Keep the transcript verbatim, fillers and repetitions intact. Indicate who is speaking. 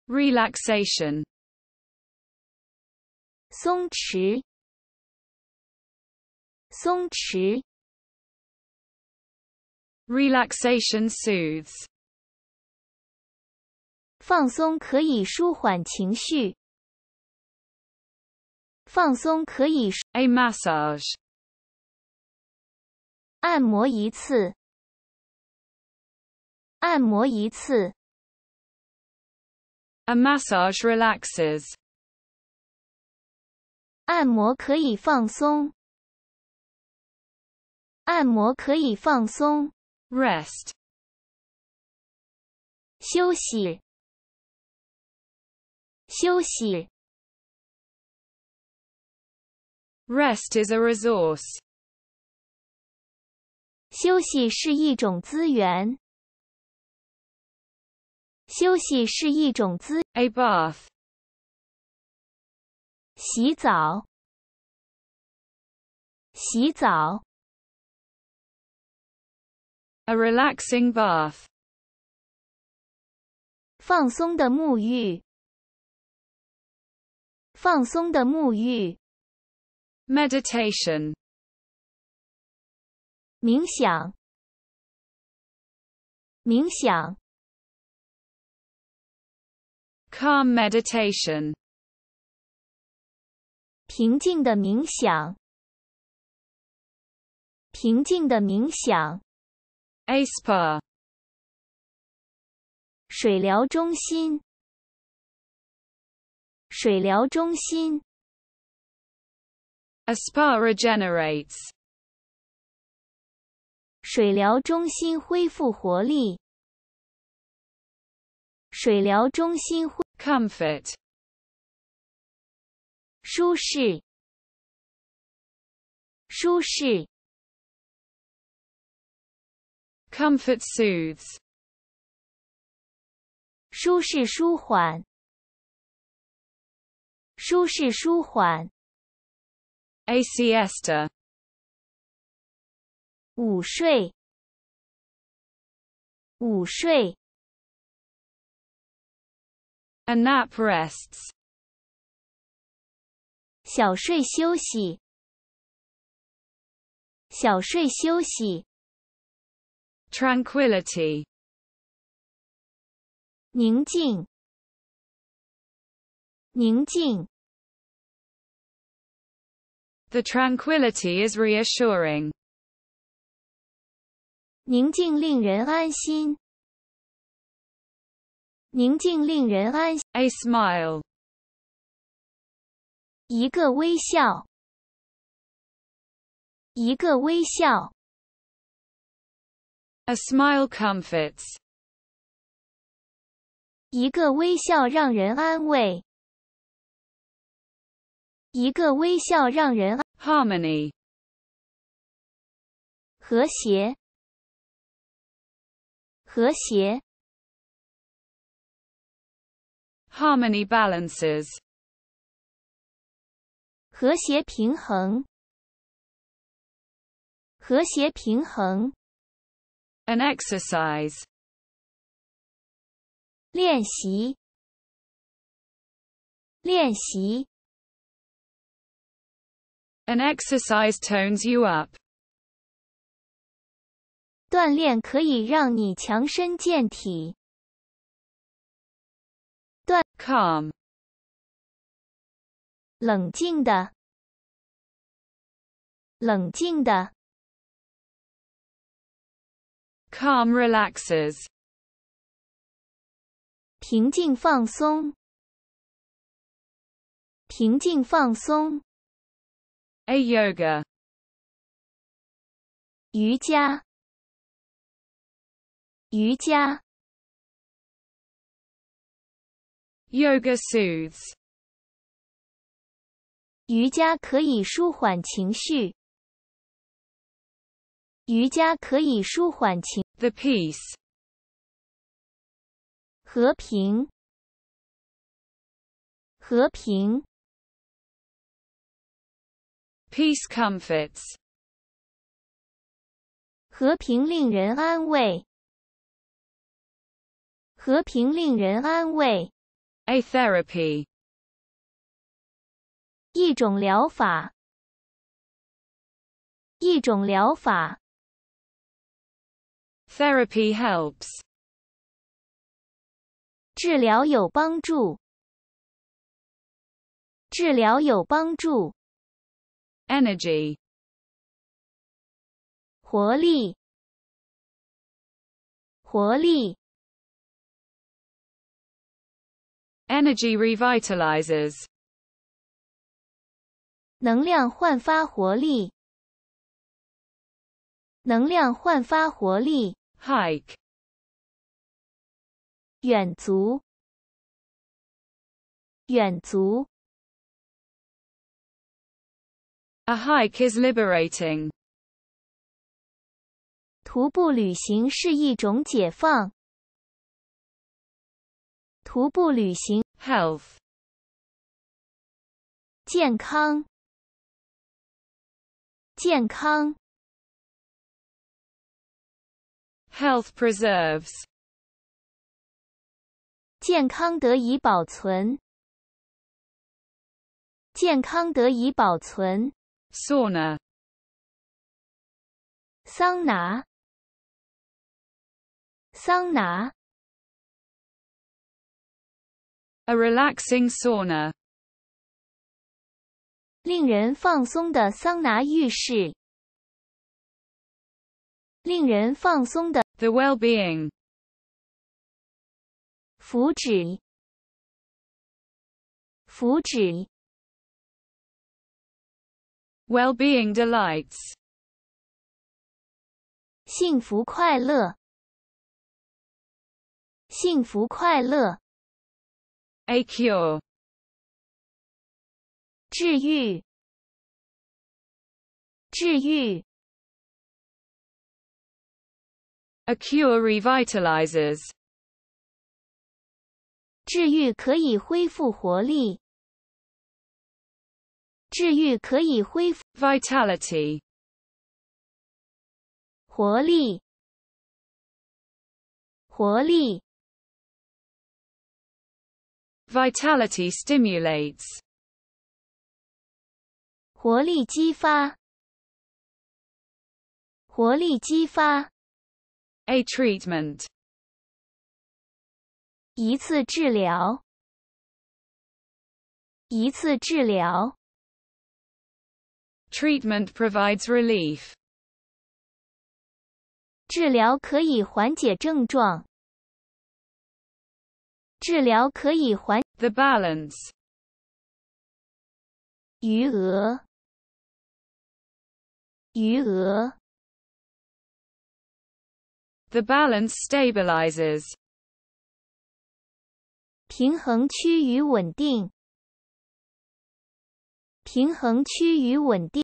Speaker 1: relaxation,
Speaker 2: 松弛，松弛，
Speaker 1: relaxation soothes,
Speaker 2: 放松可以舒缓情绪，放松可以
Speaker 1: a massage,
Speaker 2: 按摩一次，按摩一次，
Speaker 1: a massage relaxes,
Speaker 2: 按摩可以放松，按摩可以放松，
Speaker 1: rest,
Speaker 2: 休息，休息，
Speaker 1: rest is a resource,
Speaker 2: 休息是一种资源，休息是一种资，
Speaker 1: a bath,
Speaker 2: 洗澡，洗澡，
Speaker 1: a relaxing bath,
Speaker 2: 放松的沐浴，放松的沐浴，
Speaker 1: meditation,
Speaker 2: 冥想，冥想，
Speaker 1: calm meditation,
Speaker 2: 平静的冥想，平静的冥想，
Speaker 1: a spa,
Speaker 2: 水疗中心，水疗中心，
Speaker 1: a spa regenerates,
Speaker 2: 水疗中心恢复活力，水疗中心恢
Speaker 1: comfort,
Speaker 2: 舒适，舒适，
Speaker 1: comfort soothes,
Speaker 2: 舒适舒缓，舒适舒缓，
Speaker 1: a siesta,
Speaker 2: 午睡，午睡，
Speaker 1: a nap rests,
Speaker 2: 小睡休息，小睡休息，
Speaker 1: tranquility,
Speaker 2: 宁静，宁静，
Speaker 1: the tranquility is reassuring,
Speaker 2: 宁静令人安心，宁静令人安心，
Speaker 1: a smile,
Speaker 2: 一个微笑，一个微笑，
Speaker 1: a smile comforts,
Speaker 2: 一个微笑让人安慰，一个微笑让人安
Speaker 1: harmony,
Speaker 2: 和谐，和谐，
Speaker 1: harmony balances,
Speaker 2: 和谐平衡，和谐平衡，
Speaker 1: an exercise,
Speaker 2: 练习，练习，
Speaker 1: an exercise tones you up,
Speaker 2: 锻炼可以让你强身健体，
Speaker 1: calm,
Speaker 2: 冷静的，冷静的，
Speaker 1: calm relaxes,
Speaker 2: 平静放松，平静放松，
Speaker 1: a yoga,
Speaker 2: 瑜伽，瑜伽，
Speaker 1: yoga soothes,
Speaker 2: 瑜伽可以舒缓情绪，瑜伽可以舒缓情，
Speaker 1: the peace,
Speaker 2: 和平，和平，
Speaker 1: peace comforts,
Speaker 2: 和平令人安慰，和平令人安慰，
Speaker 1: A therapy.
Speaker 2: 一种疗法。一种疗法。
Speaker 1: Therapy helps.
Speaker 2: 治疗有帮助。治疗有帮助。
Speaker 1: Energy.
Speaker 2: 活力。活力。
Speaker 1: Energy revitalizes.
Speaker 2: 能量焕发活力。能量焕发活力。
Speaker 1: Hike.
Speaker 2: 远足。远足。
Speaker 1: A hike is liberating.
Speaker 2: 徒步旅行是一种解放。徒步旅行。
Speaker 1: Health.
Speaker 2: 健康。健康。
Speaker 1: Health preserves.
Speaker 2: 健康得以保存。健康得以保存。
Speaker 1: Sauna.
Speaker 2: 桑拿。桑拿。
Speaker 1: A relaxing sauna.
Speaker 2: 令人放松的桑拿浴室。令人放松的。
Speaker 1: The well-being.
Speaker 2: 福祉。福祉。
Speaker 1: Well-being delights.
Speaker 2: 幸福快乐。幸福快乐。
Speaker 1: A cure.
Speaker 2: 治愈。治愈。
Speaker 1: A cure revitalizes.
Speaker 2: 治愈可以恢复活力。治愈可以恢复。
Speaker 1: Vitality.
Speaker 2: 活力。活力。
Speaker 1: Vitality stimulates.
Speaker 2: 活力激发。活力激发。
Speaker 1: A treatment.
Speaker 2: 一次治疗。一次治疗。
Speaker 1: Treatment provides relief.
Speaker 2: 治疗可以缓解症状。治疗可以缓。
Speaker 1: The balance.
Speaker 2: 余额。余额。
Speaker 1: The balance stabilizes.
Speaker 2: 平衡趋于稳定。平衡趋于稳定。